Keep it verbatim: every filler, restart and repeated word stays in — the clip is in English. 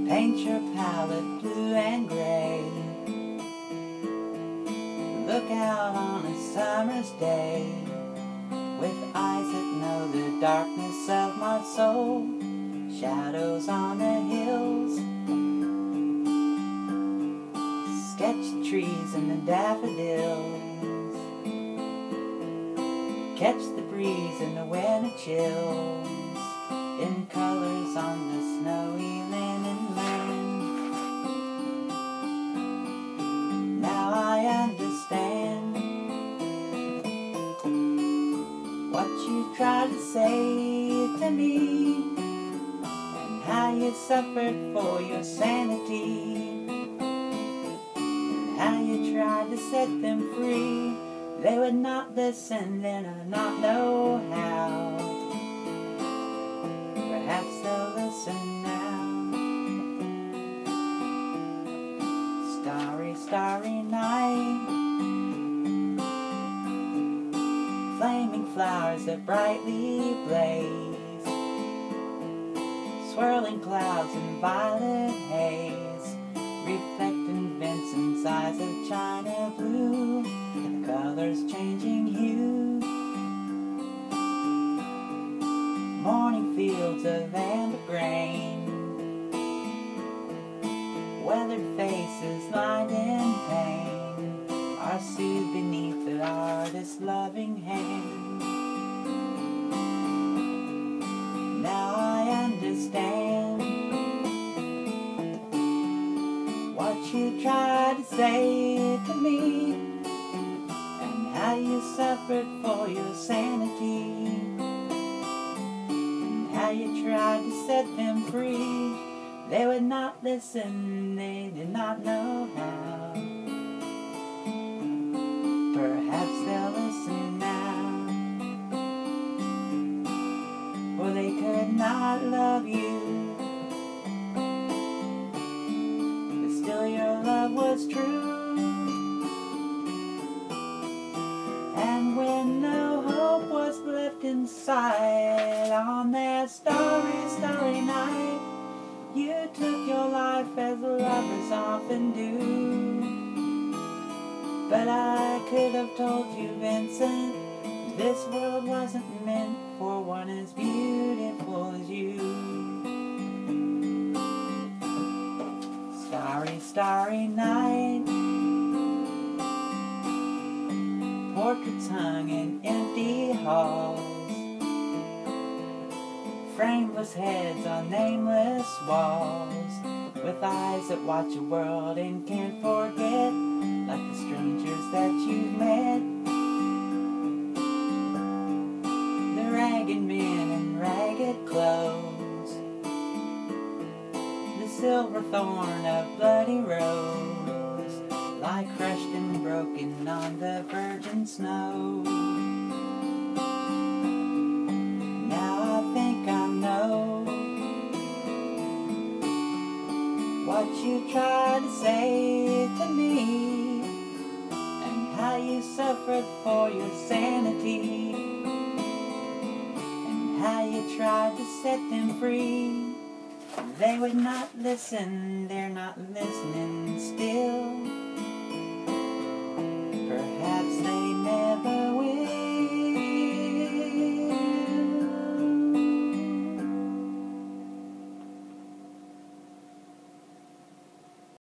Paint your palette blue and gray. Look out on a summer's day with eyes that know the darkness of my soul. Shadows on the hills, sketch the trees and the daffodils. Catch the breeze and the winter chills in colors on the snowy linen land. Now I understand what you tried to say to me, and how you suffered for your sanity, and how you tried to set them free. They would not listen, then I not know how. Perhaps they'll listen now. Starry, starry night, flaming flowers that brightly blaze, swirling clouds in violet haze, reflecting Vincent's eyes of china blue, the colors changing hue. Morning fields of amber grain, weathered faces lined in pain, are soothed beneath the artist's loving hand. Now I understand what you tried to say to me, and how you suffered for your sanity, and how you tried to set them free. They would not listen, they did not know how. Perhaps they'll listen now, for they could not love you, but still your love was true. And when no hope was left inside on that starry, starry night, you took your life as lovers often do. But I could have told you, Vincent, this world wasn't meant for one as beautiful as you. Starry, starry night, portraits hung in empty halls, frameless heads on nameless walls, with eyes that watch a world and can't forget, like the strangers that you've met. The ragged men in ragged clothes, the silver thorn of bloody rose, lie crushed and broken on the virgin snow. Now I think I know what you tried to say to me, and how you suffered for your sanity, and how you tried to set them free. They would not listen, they're not listening still.